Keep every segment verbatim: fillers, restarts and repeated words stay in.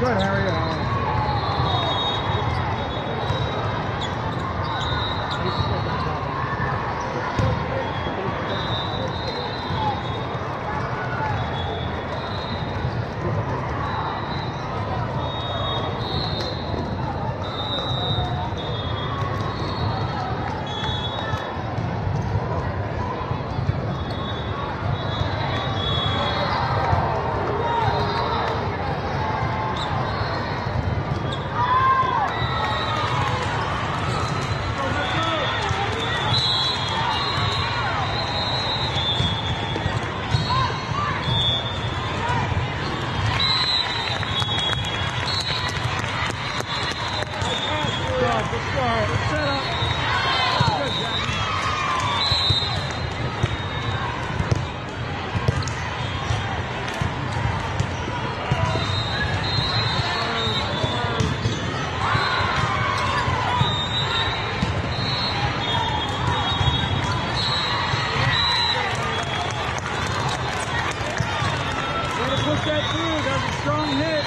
Good, Harry. Uh, push that through. That's a strong hit.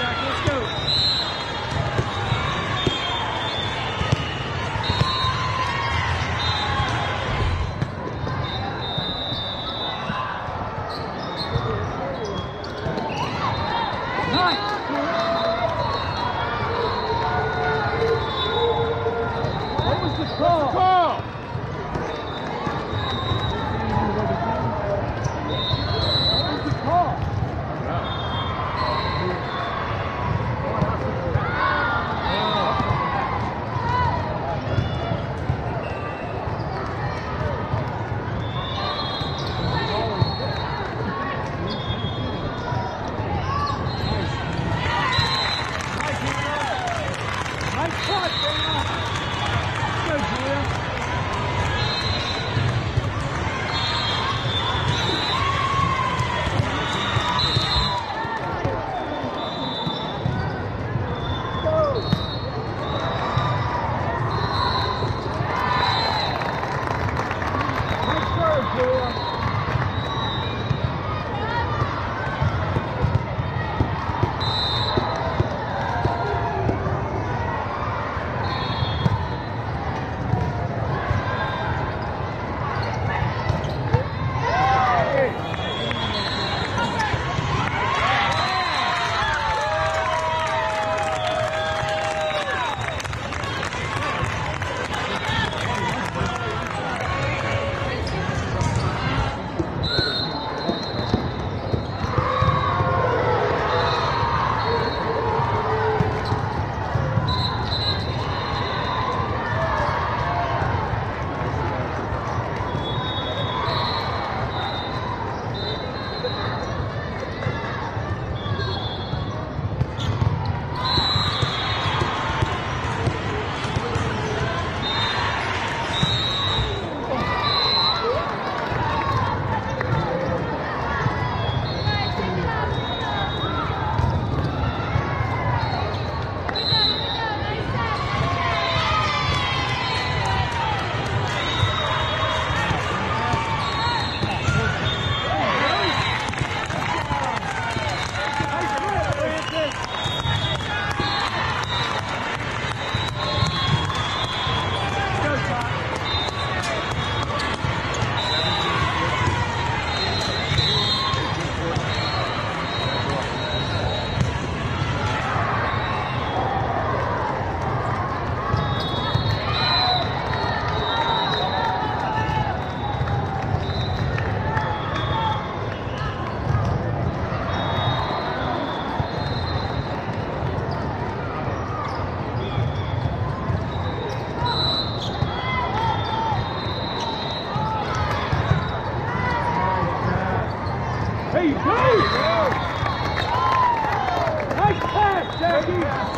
Jackie. Let's go. There you go! Nice pass, Jackie!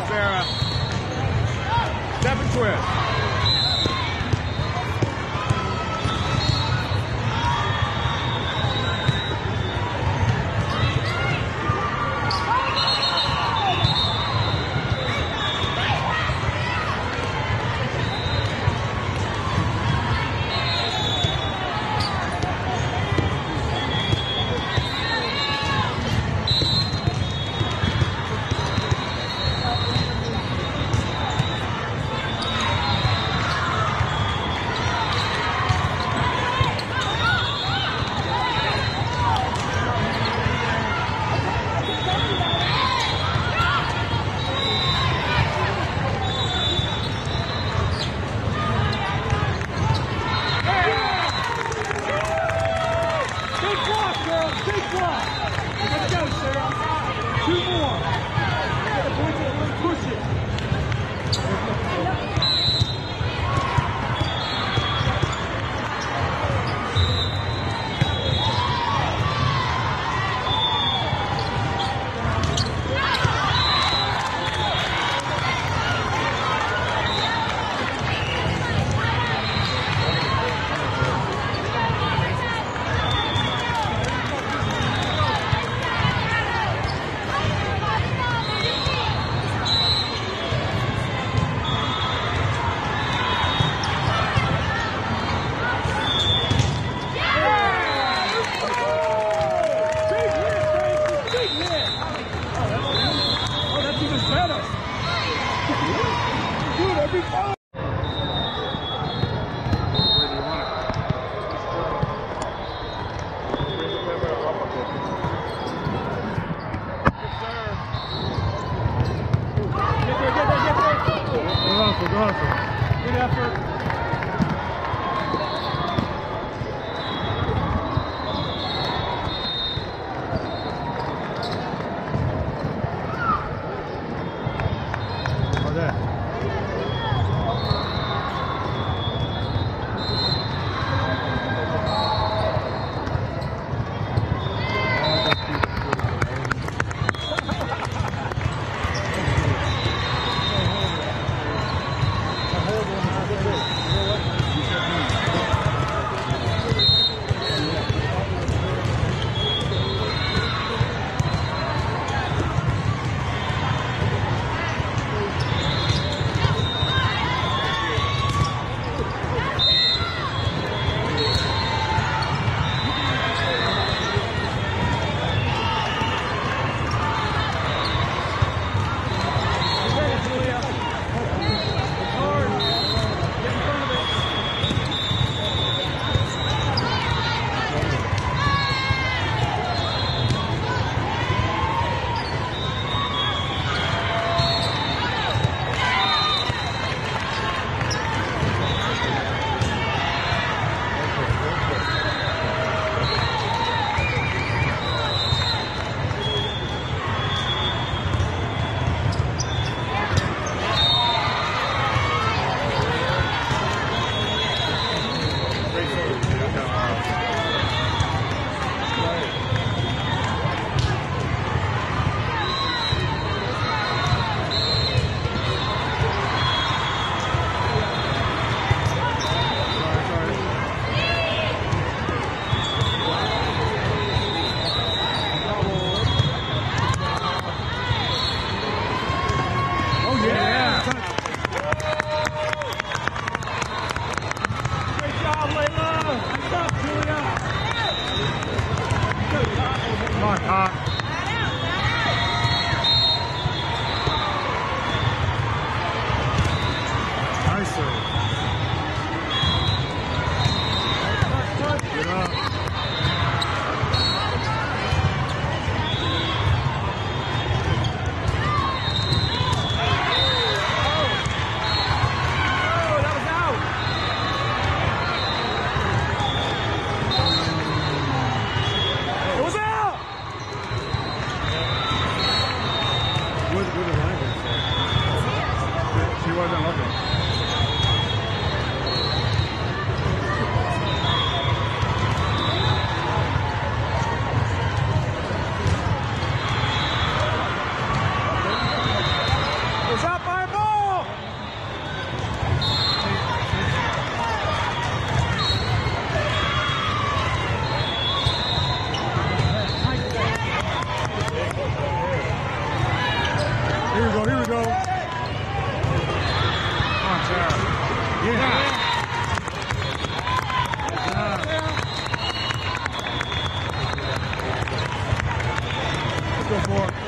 Sarah. Step and twist. Good effort. go for it.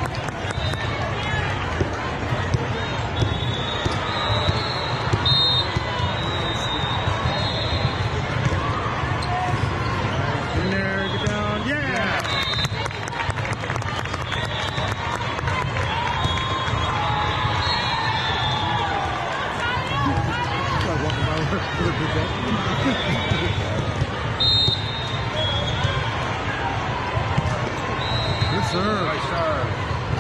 In there, get down. Yeah! Start walking around with a Good serve. Nice serve.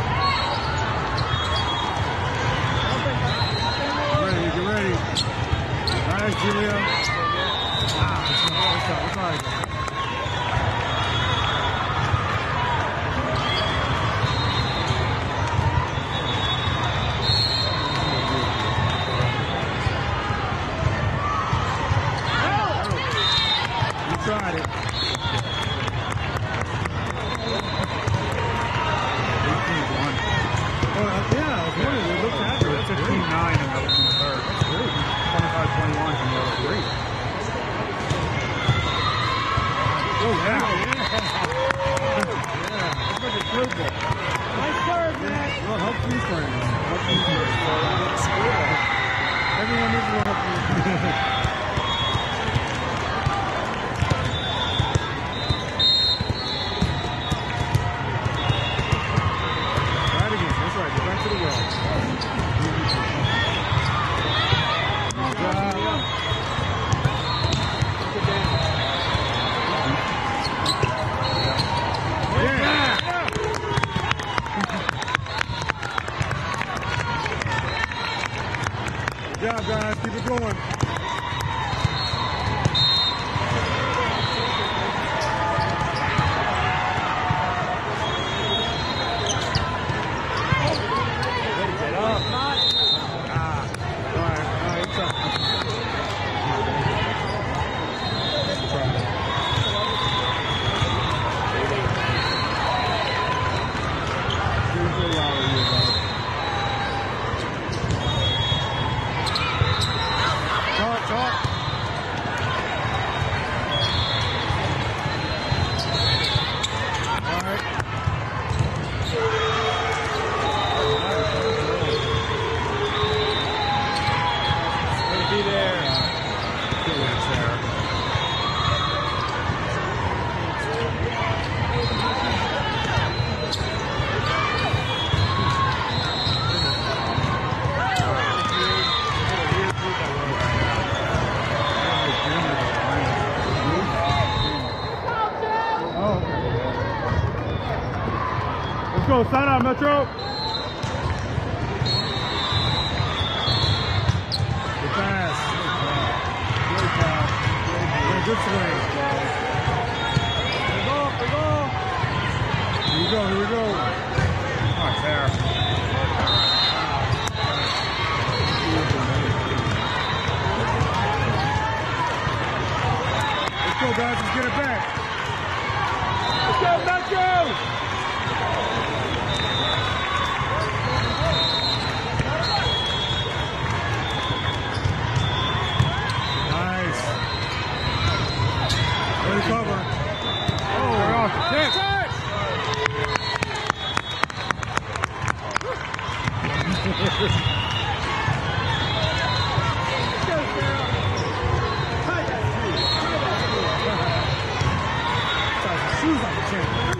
Get ready, get ready. Nice, Julia. Wow, what's up? What's up? You tried it. Oh, yeah, I was wondering, it looked accurate. fifteen nine in the third. That's great. twenty-five twenty-one from the other. Great. Oh, yeah. Yeah. That's like a good ball. Nice serve, man. Well, help me serve. Help me serve. Everyone needs to help me. Back to the well. Yeah. Good job, guys. Keep it going. Talk, talk. All right. It'll be there. It's there. Let's go, sign out, Metro. Good pass. Good pass. Yeah, good swing. Here we go, here we go. Here we go, here we go. Oh, it's there. Let's go, guys. Let's get it back. Let's go, Metro. Cover. Oh, we're off the tip. Shoes on the chair.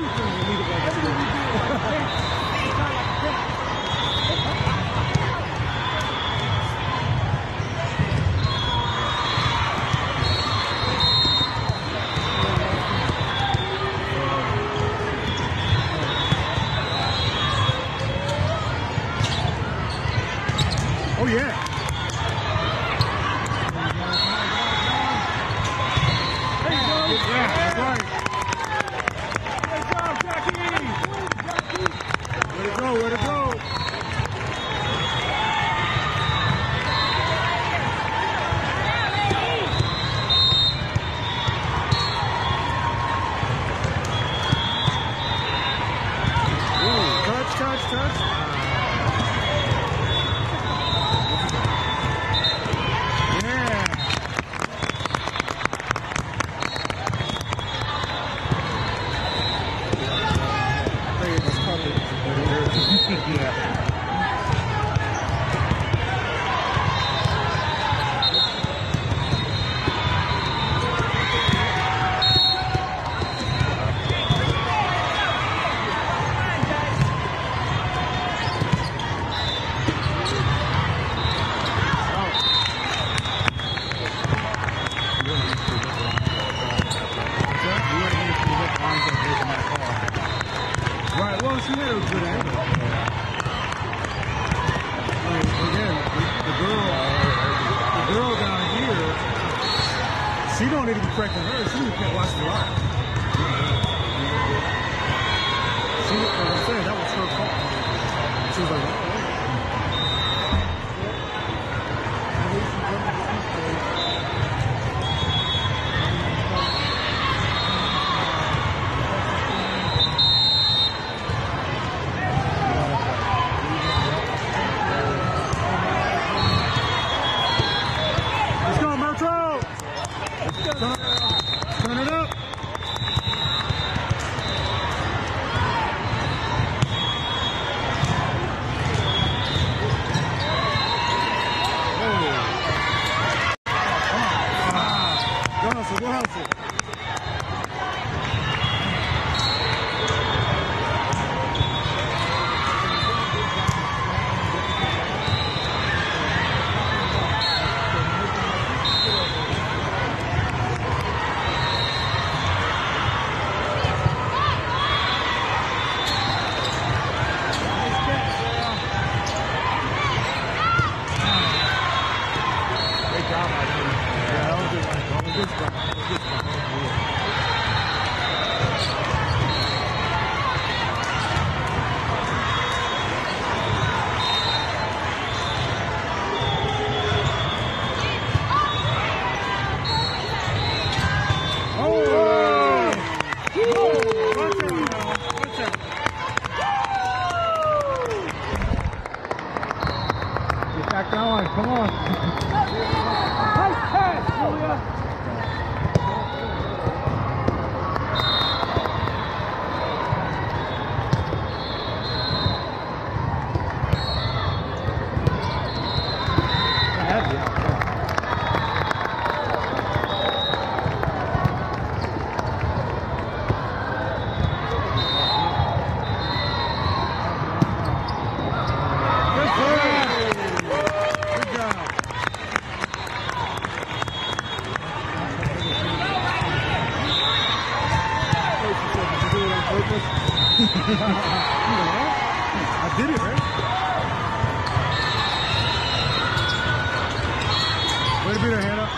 Oh, yeah. Yeah, that's right. Good job, Jackie. Way to go, way to go. Ooh, touch, touch, touch. Oh, she had a good angle. Like, again, the, the girl, the girl down here, she don't need to be correcting her. She just can't watch the live. She, like I said, that was her fault. She was like, oh, turn it up. Go hustle, go hustle. Back on, come on. Nice pass, Julia. I did it, right? Way to beat her, Hannah.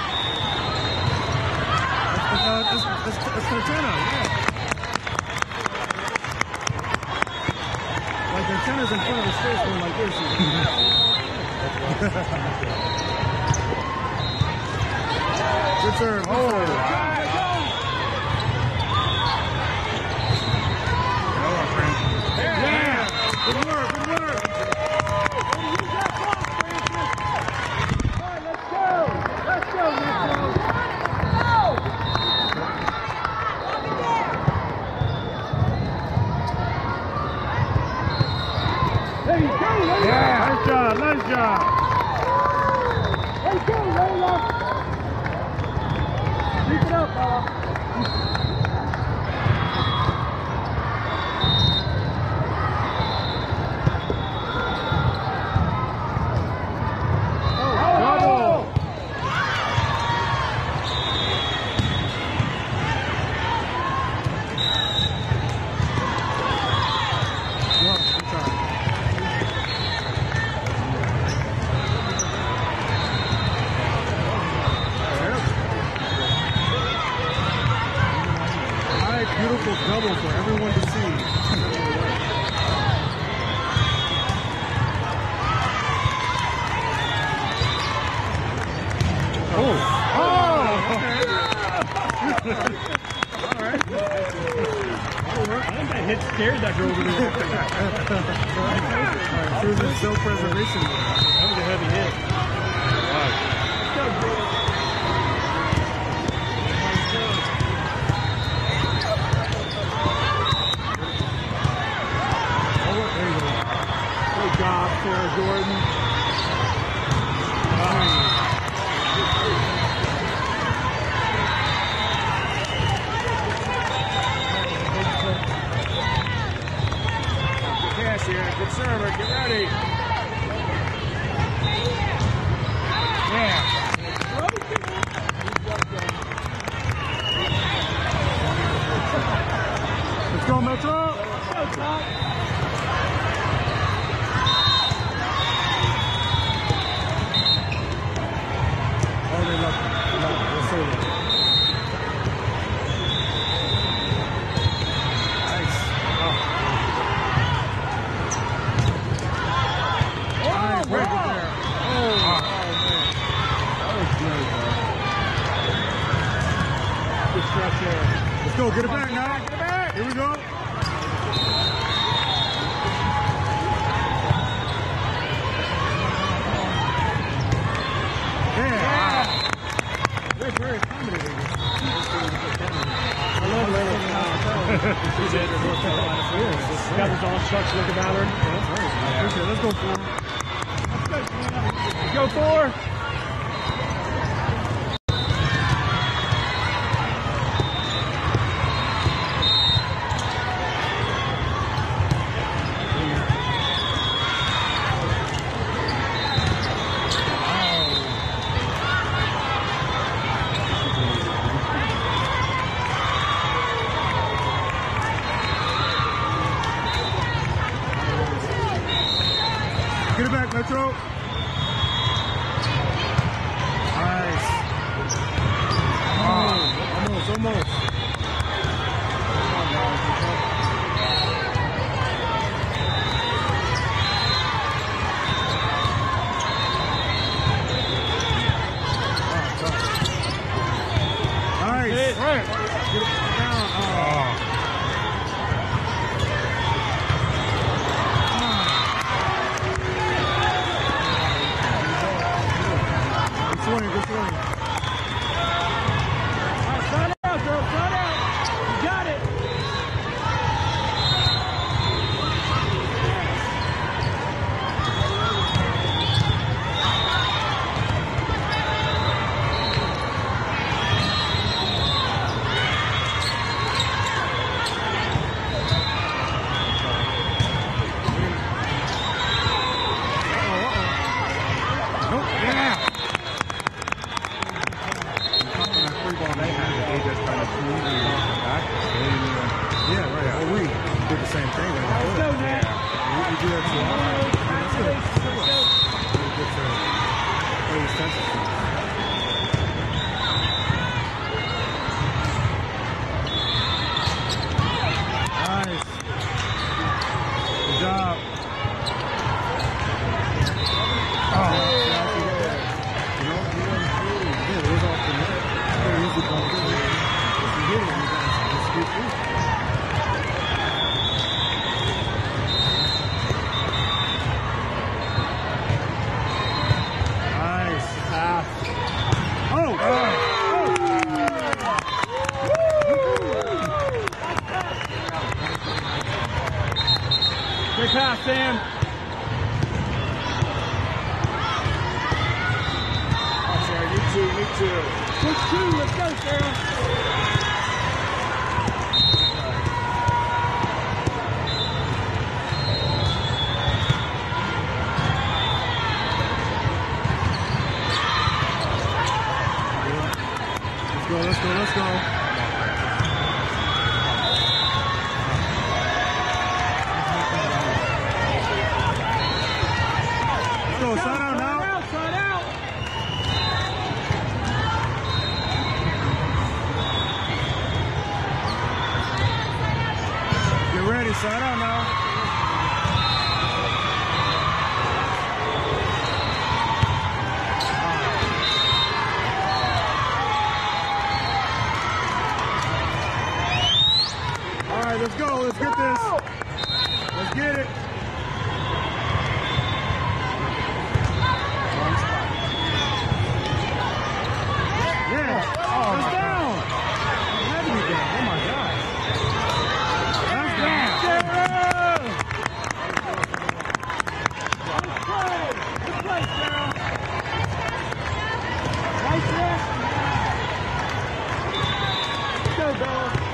It's, uh, it's, it's, it's Tatiana, yeah. Like Tatiana's in front of his face going like this. Good serve. Oh. Good work, good work. All right, let's go. Let's go, Metro. There you go, Layla. Yeah, nice job, nice job. There you go, Layla. Keep it up, fella. Beautiful double for everyone to see. Oh! Oh! Okay. All right. I think that hit scared that girl over there. She was in self-preservation. That was a heavy hit. Wow. Good job, Sarah Jordan. Good pass here. Good server. Get ready. Yeah. Let's go, Metro. Oh, they love it. They love it. We'll say that. Nice. Oh. Oh, nice. Right wow. there. Oh, oh, man. That was good, bro. Good stretch there. Let's go. Get it back now. Get it back. Here we go. They're very accommodating. I love letting Got his all shucks looking at her. I appreciate it. Let's go for Go for. Get it back, Metro. Nice. Oh, almost, almost. Nice. Right. Get it down. Oh. Good swing, good swing. All right, front out, girl, front out. You got it. Nope, yeah. Yeah, right. Well, we did the same thing. Right? Let's go, man. We, we do that too. That's good. Really good to play with senses. Nice. Good job. Oh, yeah, you know, yeah, it was off the net. Very easy ball. If you hit it, you guys just get through. Oh! Oh! Good pass, Sam. Oh, sorry, you too, me too. Push two, let's go, Sarah. Let's go, let's go, let's go. Let's go, side out now. Side out, side out. Get ready, side out now. All right, let's go. Let's get this. Let's get it. Yeah. Oh, it's down. It had to be down. Oh my God. That's down. Good play, Sarah. Nice rest. Go, Bella.